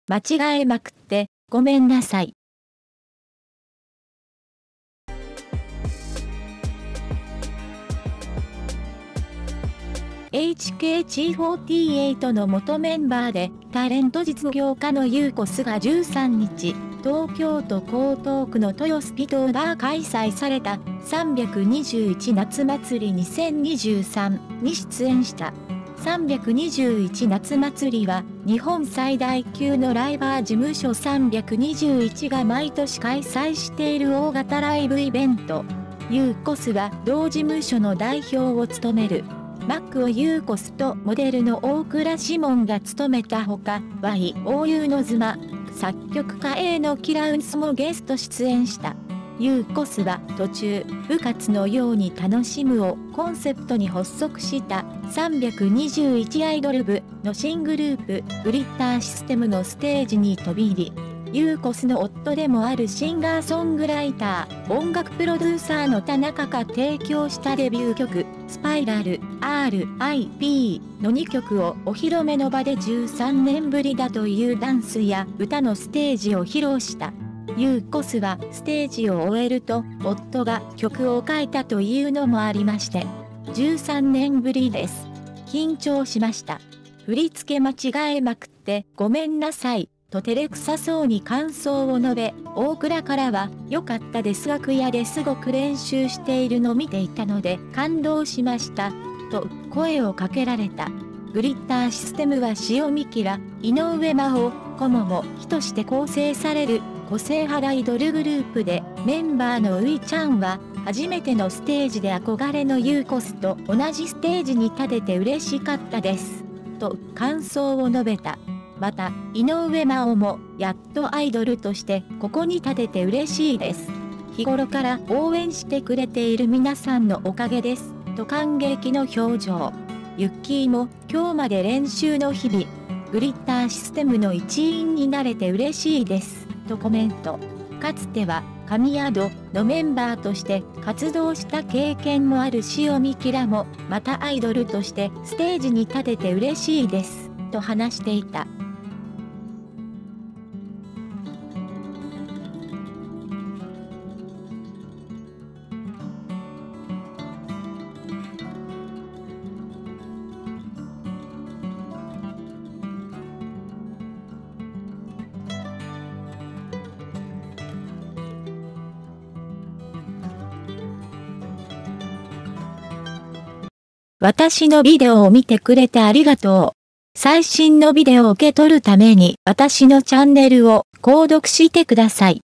間違えまくってごめんなさい。HKT48 の元メンバーでタレント実業家のユーコスが13日、東京都江東区の豊洲ピトーバー開催された321夏祭り2023に出演した。321夏祭りは日本最大級のライバー事務所321が毎年開催している大型ライブイベント。ユーコスは同事務所の代表を務める。マックをユーコスとモデルの大倉士門が務めたほか、YOU の妻、作曲家 A のキラウンスもゲスト出演した。ユーコスは途中、部活のように楽しむをコンセプトに発足した321アイドル部の新グループ、グリッターシステムのステージに飛び入り、ユーコスの夫でもあるシンガーソングライター、音楽プロデューサーの田中が提供したデビュー曲、スパイラル、RIP の2曲をお披露目の場で13年ぶりだというダンスや歌のステージを披露した。ユーコスはステージを終えると、夫が曲を書いたというのもありまして、13年ぶりです。緊張しました。振り付け間違えまくってごめんなさい。と照れくさそうに感想を述べ、大倉からは、良かったです楽屋ですごく練習しているの見ていたので感動しました、と声をかけられた。グリッターシステムは塩見キラ、井上真央、コモモヒとして構成される個性派アイドルグループで、メンバーのウイちゃんは、初めてのステージで憧れのユーコスと同じステージに立てて嬉しかったです、と感想を述べた。また、井上真央も、やっとアイドルとしてここに立てて嬉しいです。日頃から応援してくれている皆さんのおかげです、と感激の表情。ユッキーも、今日まで練習の日々、グリッターシステムの一員になれて嬉しいです、とコメント。かつては、神宿のメンバーとして活動した経験もある塩見キラも、またアイドルとしてステージに立てて嬉しいです、と話していた。私のビデオを見てくれてありがとう。最新のビデオを受け取るために私のチャンネルを購読してください。